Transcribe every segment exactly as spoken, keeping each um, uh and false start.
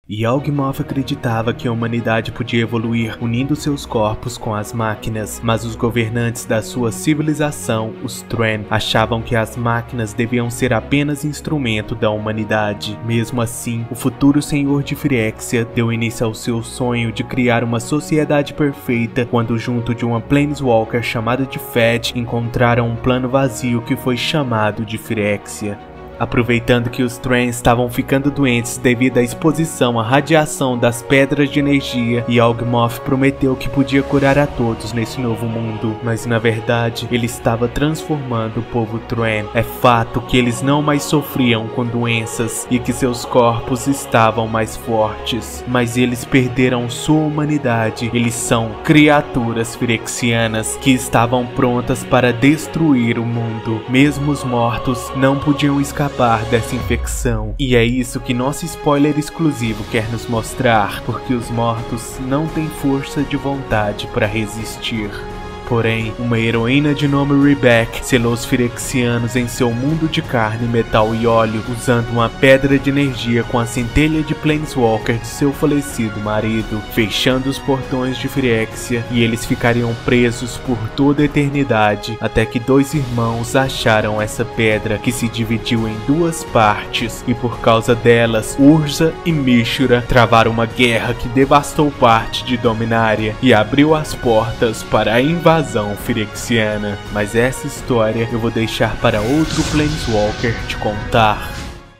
Yawgmoth acreditava que a humanidade podia evoluir unindo seus corpos com as máquinas, mas os governantes da sua civilização, os Thren, achavam que as máquinas deviam ser apenas instrumento da humanidade. Mesmo assim, o futuro senhor de Phyrexia deu início ao seu sonho de criar uma sociedade perfeita quando, junto de uma Planeswalker chamada de Fed, encontraram um plano vazio que foi chamado de Phyrexia. Aproveitando que os Thren estavam ficando doentes devido à exposição à radiação das pedras de energia, Yawgmoth prometeu que podia curar a todos nesse novo mundo, mas na verdade ele estava transformando o povo Thren. É fato que eles não mais sofriam com doenças e que seus corpos estavam mais fortes, mas eles perderam sua humanidade. Eles são criaturas phyrexianas que estavam prontas para destruir o mundo. Mesmo os mortos não podiam escapar dessa infecção. E é isso que nosso spoiler exclusivo quer nos mostrar, porque os mortos não têm força de vontade para resistir. Porém, uma heroína de nome Rebecca selou os Phyrexianos em seu mundo de carne, metal e óleo, usando uma pedra de energia com a centelha de Planeswalker de seu falecido marido, fechando os portões de Phyrexia, e eles ficariam presos por toda a eternidade, até que dois irmãos acharam essa pedra, que se dividiu em duas partes, e por causa delas, Urza e Mishra travaram uma guerra que devastou parte de Dominaria e abriu as portas para a invasão invasão phyrexiana, mas essa história eu vou deixar para outro Planeswalker te contar.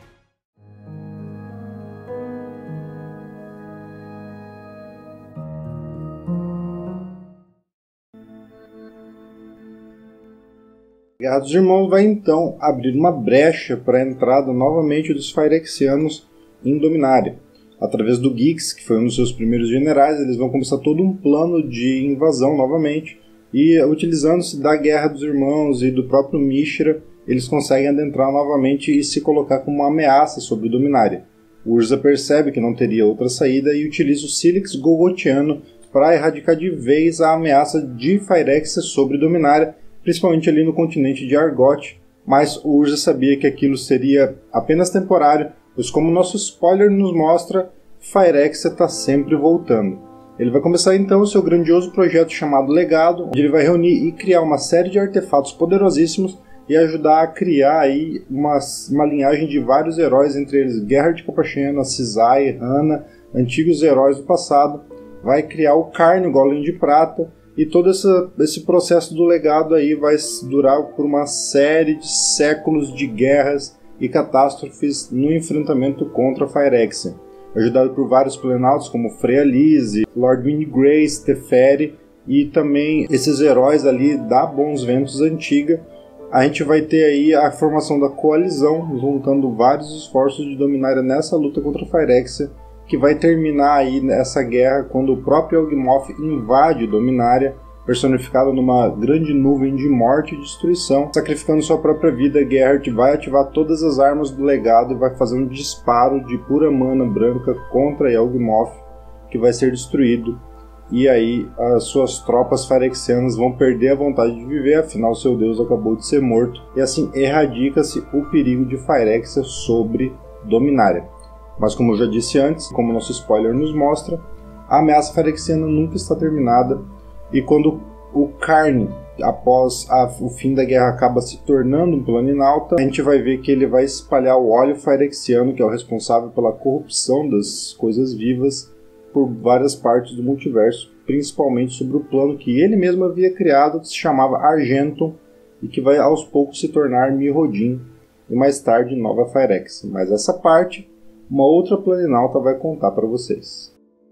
A Guerra dos Irmãos vai então abrir uma brecha para a entrada novamente dos Phyrexianos em Dominaria. Através do Gix, que foi um dos seus primeiros generais, eles vão começar todo um plano de invasão novamente. E utilizando-se da Guerra dos Irmãos e do próprio Mishra, eles conseguem adentrar novamente e se colocar como uma ameaça sobre Dominaria. Urza percebe que não teria outra saída e utiliza o Silix Golgothiano para erradicar de vez a ameaça de Phyrexia sobre Dominaria, principalmente ali no continente de Argot, mas Urza sabia que aquilo seria apenas temporário, pois como nosso spoiler nos mostra, Phyrexia está sempre voltando. Ele vai começar então o seu grandioso projeto chamado Legado, onde ele vai reunir e criar uma série de artefatos poderosíssimos e ajudar a criar aí uma, uma linhagem de vários heróis, entre eles Geralt Capaxena, Cisai, Hanna, antigos heróis do passado. Vai criar o Karn, o Golem de Prata, e todo essa, esse processo do legado aí vai durar por uma série de séculos de guerras e catástrofes no enfrentamento contra a Phyrexia. Ajudado por vários planaltos como Freya-Lise, Lord Windgrace, Teferi e também esses heróis ali da Bons Ventos antiga. A gente vai ter aí a formação da coalizão, juntando vários esforços de Dominaria nessa luta contra a Phyrexia, que vai terminar aí nessa guerra quando o próprio Yawgmoth invade Dominaria, personificado numa grande nuvem de morte e destruição. Sacrificando sua própria vida, Geralt vai ativar todas as armas do legado e vai fazer um disparo de pura mana branca contra Yawgmoth, que vai ser destruído. E aí as suas tropas phyrexianas vão perder a vontade de viver, afinal seu deus acabou de ser morto, e assim erradica-se o perigo de Phyrexia sobre Dominaria. Mas como eu já disse antes, como nosso spoiler nos mostra, a ameaça phyrexiana nunca está terminada. E quando o Karn, após a, o fim da guerra, acaba se tornando um Planinauta, a gente vai ver que ele vai espalhar o óleo phyrexiano, que é o responsável pela corrupção das coisas vivas, por várias partes do multiverso, principalmente sobre o plano que ele mesmo havia criado, que se chamava Argenton, e que vai aos poucos se tornar Mirrodin, e mais tarde Nova Phyrexia. Mas essa parte, uma outra Planinauta vai contar para vocês.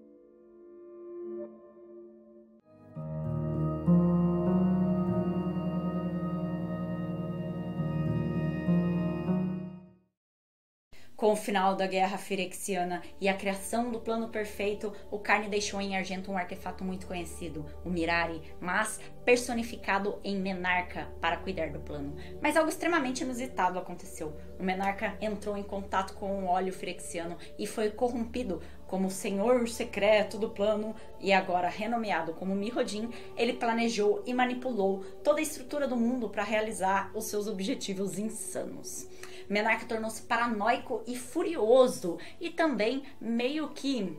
Com o final da Guerra Phyrexiana e a criação do Plano Perfeito, o Karn deixou em Argento um artefato muito conhecido, o Mirari, mas personificado em Menarca para cuidar do plano. Mas algo extremamente inusitado aconteceu. O Menarca entrou em contato com o óleo phyrexiano e foi corrompido como senhor secreto do plano, e agora renomeado como Mirrodin, ele planejou e manipulou toda a estrutura do mundo para realizar os seus objetivos insanos. Menarca tornou-se paranoico e furioso, e também meio que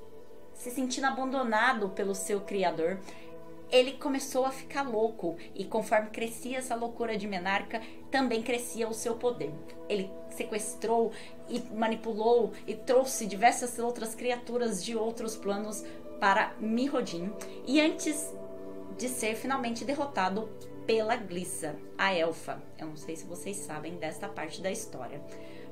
se sentindo abandonado pelo seu criador. Ele começou a ficar louco, e conforme crescia essa loucura de Menarca, também crescia o seu poder. Ele sequestrou e manipulou e trouxe diversas outras criaturas de outros planos para Mirrodin, e antes de ser finalmente derrotado pela Glissa, a elfa. Eu não sei se vocês sabem desta parte da história.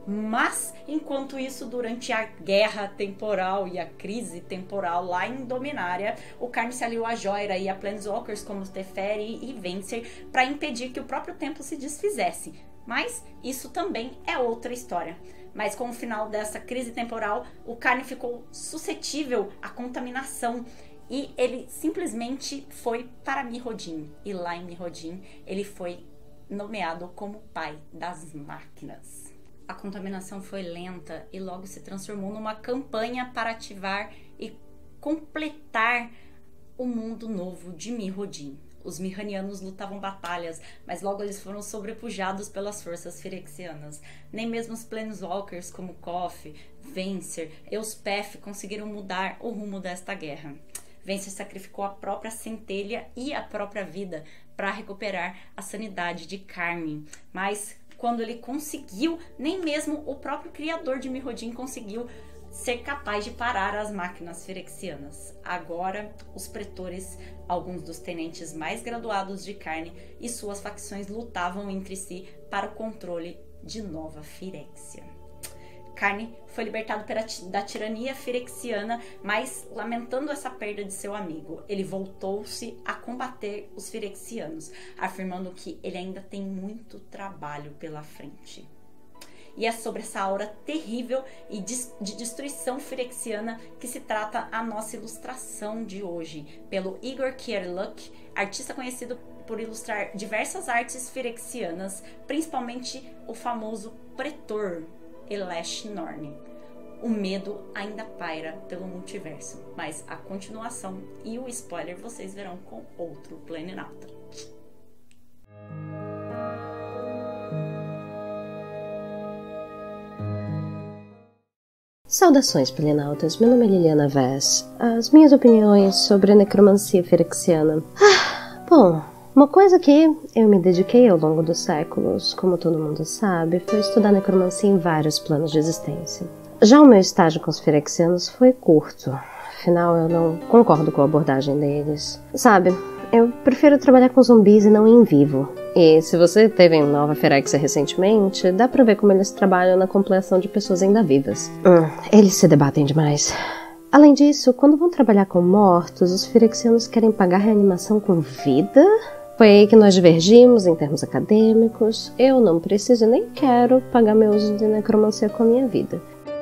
Mas, enquanto isso, durante a guerra temporal e a crise temporal lá em Dominária, o Karn se aliou a Jhoira e a Planeswalkers como Teferi e Venser para impedir que o próprio templo se desfizesse. Mas isso também é outra história. Mas com o final dessa crise temporal, o Karn ficou suscetível à contaminação e ele simplesmente foi para Mirrodin. E lá em Mirrodin, ele foi nomeado como pai das máquinas. A contaminação foi lenta e logo se transformou numa campanha para ativar e completar o mundo novo de Mirrodin. Os Mirranianos lutavam batalhas, mas logo eles foram sobrepujados pelas forças Phyrexianas. Nem mesmo os Planeswalkers como Koth, Venser e Elspeth conseguiram mudar o rumo desta guerra. Venser sacrificou a própria centelha e a própria vida para recuperar a sanidade de Carmine, mas quando ele conseguiu, nem mesmo o próprio criador de Mirrodin conseguiu ser capaz de parar as máquinas Phyrexianas. Agora, os pretores, alguns dos tenentes mais graduados de Karn e suas facções lutavam entre si para o controle de Nova Phyrexia. Karn foi libertado pela, da tirania Phyrexiana, mas lamentando essa perda de seu amigo, ele voltou-se a combater os Phyrexianos, afirmando que ele ainda tem muito trabalho pela frente. E é sobre essa aura terrível e de destruição Phyrexiana que se trata a nossa ilustração de hoje, pelo Igor Kierluk, artista conhecido por ilustrar diversas artes Phyrexianas, principalmente o famoso Pretor Elesh Norn. O medo ainda paira pelo multiverso, mas a continuação e o spoiler vocês verão com outro Planinauta. Saudações, Planinautas. Meu nome é Liliana Vess. As minhas opiniões sobre a necromancia Phyrexiana. Ah, bom, uma coisa que eu me dediquei ao longo dos séculos, como todo mundo sabe, foi estudar necromancia em vários planos de existência. Já o meu estágio com os Phyrexianos foi curto, afinal eu não concordo com a abordagem deles. Sabe, eu prefiro trabalhar com zumbis e não em vivo. E se você teve em Nova Phyrexia recentemente, dá pra ver como eles trabalham na compleação de pessoas ainda vivas. Hum, eles se debatem demais. Além disso, quando vão trabalhar com mortos, os Phyrexianos querem pagar reanimação com vida? Foi aí que nós divergimos em termos acadêmicos. Eu não preciso nem quero pagar meu uso de necromancia com a minha vida.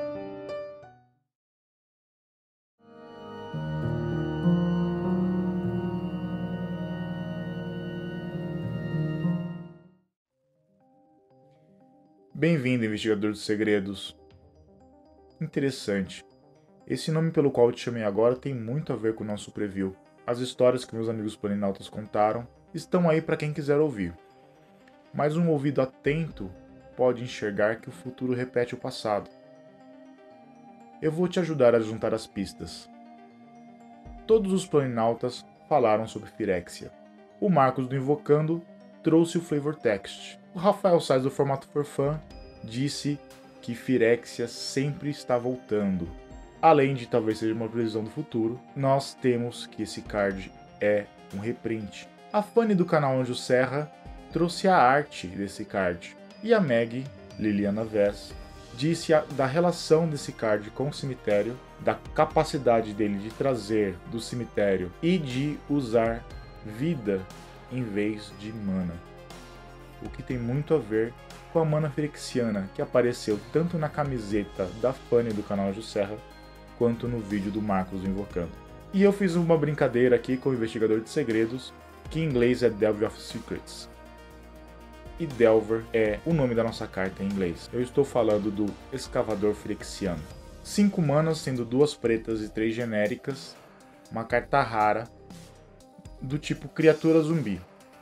Bem-vindo, investigador dos segredos. Interessante. Esse nome pelo qual eu te chamei agora tem muito a ver com o nosso preview. As histórias que meus amigos planinautas contaram estão aí para quem quiser ouvir. Mas um ouvido atento pode enxergar que o futuro repete o passado. Eu vou te ajudar a juntar as pistas. Todos os planinautas falaram sobre Phyrexia. O Marcos do Invocando trouxe o flavor text. O Rafael Sais do Formato for Fun disse que Phyrexia sempre está voltando. Além de talvez seja uma previsão do futuro, nós temos que esse card é um reprint. A Fanny do canal Anjo Serra trouxe a arte desse card. E a Meg, Liliana Vess, disse a, da relação desse card com o cemitério, da capacidade dele de trazer do cemitério e de usar vida em vez de mana. O que tem muito a ver com a mana Phyrexiana, que apareceu tanto na camiseta da Fanny do canal Anjo Serra, quanto no vídeo do Marcos Invocando. E eu fiz uma brincadeira aqui com o Investigador de Segredos, que em inglês é Delver of Secrets. E Delver é o nome da nossa carta em inglês. Eu estou falando do Escavador Phyrexiano. Cinco manas, sendo duas pretas e três genéricas. Uma carta rara, do tipo criatura zumbi.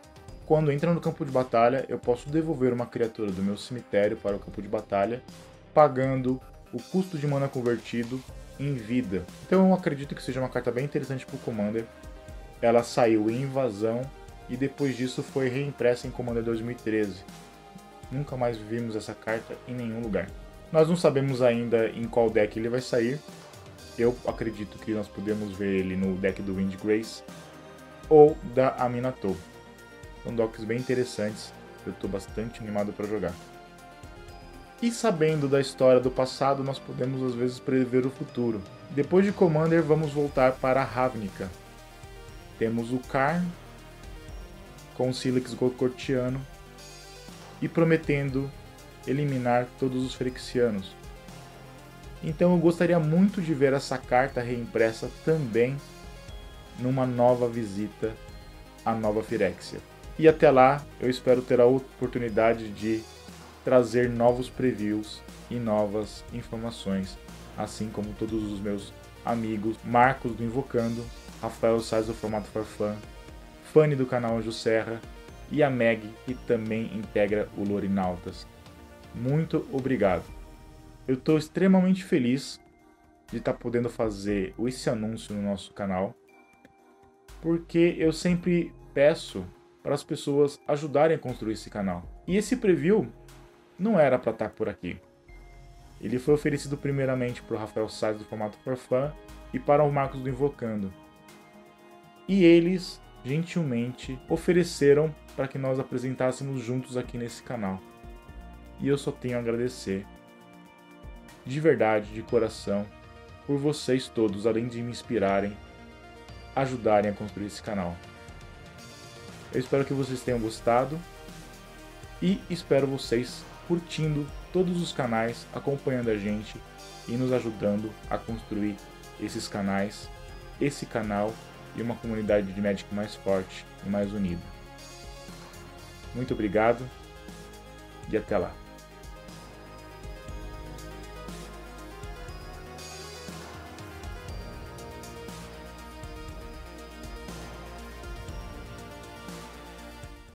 quando entra no campo de batalha, eu posso devolver uma criatura do meu cemitério para o campo de batalha, pagando o custo de mana convertido em vida. Então eu acredito que seja uma carta bem interessante para o Commander. Ela saiu em Invasão e depois disso foi reimpressa em Commander dois mil e treze. Nunca mais vimos essa carta em nenhum lugar. Nós não sabemos ainda em qual deck ele vai sair. Eu acredito que nós podemos ver ele no deck do Windgrace ou da Aminatou. São decks bem interessantes, eu estou bastante animado para jogar. E sabendo da história do passado, nós podemos às vezes prever o futuro. Depois de Commander, vamos voltar para Ravnica. Temos o Karn com o Silix Golcortiano e prometendo eliminar todos os Phyrexianos. Então eu gostaria muito de ver essa carta reimpressa também numa nova visita à Nova Phyrexia. E até lá, eu espero ter a oportunidade de trazer novos previews e novas informações, assim como todos os meus amigos, Marcos do Invocando, Rafael Sais do Formato Farfã, Fanny do canal Anjo Serra e a Meg, que também integra o Lorinautas. Muito obrigado! Eu estou extremamente feliz de estar podendo fazer esse anúncio no nosso canal, porque eu sempre peço para as pessoas ajudarem a construir esse canal. E esse preview não era para estar por aqui. Ele foi oferecido primeiramente para o Rafael Sais do Formato Farfã e para o Marcos do Invocando. E eles, gentilmente, ofereceram para que nós apresentássemos juntos aqui nesse canal. E eu só tenho a agradecer, de verdade, de coração, por vocês todos, além de me inspirarem, ajudarem a construir esse canal. Eu espero que vocês tenham gostado e espero vocês curtindo todos os canais, acompanhando a gente e nos ajudando a construir esses canais, esse canal e uma comunidade de Magic mais forte e mais unida. Muito obrigado e até lá.